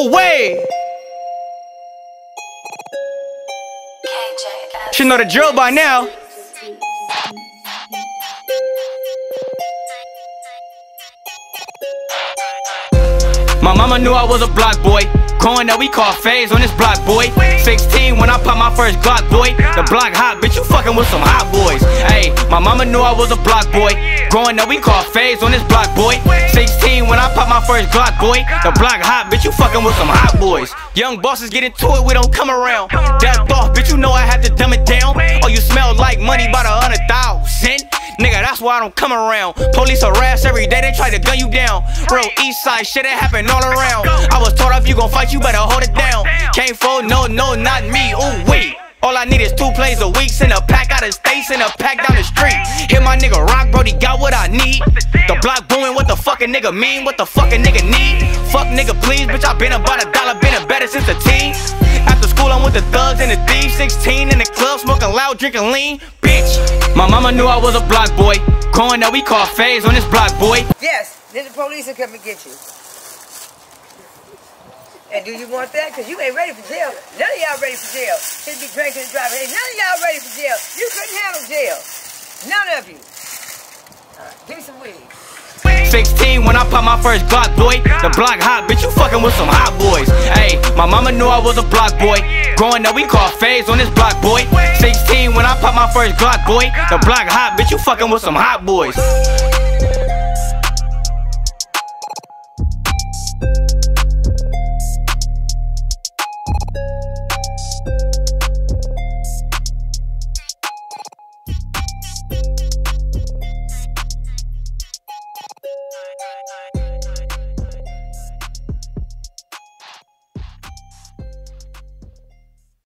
Ooh, way. Should know the drill by now. My mama knew I was a block boy. Growing up, we call phase on this block, boy. 16 when I popped my first Glock, boy. The block hot, bitch, you fucking with some hot boys. Ayy, my mama knew I was a block boy. Growing up, we call phase on this block, boy. 16 when I popped my first Glock, boy. The block hot, bitch, you fucking with some hot boys. Young bosses get into it, we don't come around. Death off, bitch, you know I had to dumb it down. Oh, you smell like money by the 100,000. Nigga, that's why I don't come around. Police harass every day, they try to gun you down. Real east side shit, it happen all around. I was taught if you gon' fight, you better hold it down. Can't fold, no, not me, ooh, wait. All I need is 2 plays a week, send a pack out of states, send a pack down the street. Hit my nigga Rock, Brody got what I need. The block booming, what the fucking nigga mean? What the fucking nigga need? Fuck nigga please, bitch, I been about $1, been a better since a teen. After school I'm with the thugs and the thieves, 16 in the club, smoking loud, drinking lean, bitch. My mama knew I was a block boy. Growing up, we call phase on this block, boy. Yes, then the police will come and get you. And do you want that? Because you ain't ready for jail. None of y'all ready for jail. Should be drinking and driving. Hey, none of y'all ready for jail. You couldn't handle jail. None of you. Give me some weed. 16 when I popped my first Glock, boy. The block hot, bitch, you fucking with some hot boys. Ayy, my mama knew I was a block boy. Growing up, we call phase on this block, boy. 16 when I popped my first Glock, boy. The block hot, bitch, you fucking with some hot boys.